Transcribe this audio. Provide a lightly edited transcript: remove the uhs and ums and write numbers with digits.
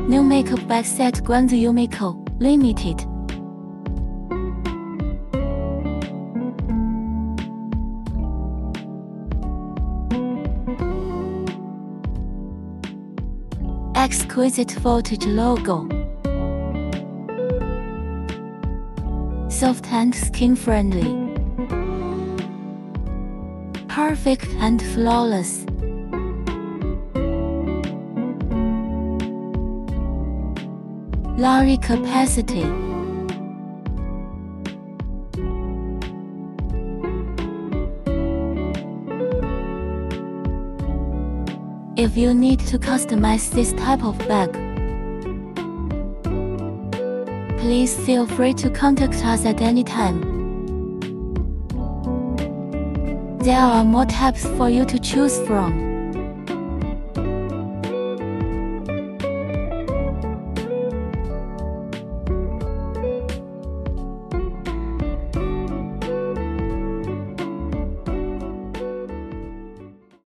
New makeup bag set Guanzu Yumiko, Limited. Exquisite voltage logo. Soft and skin-friendly. Perfect and flawless. Large capacity. If you need to customize this type of bag, please feel free to contact us at any time. There are more types for you to choose from.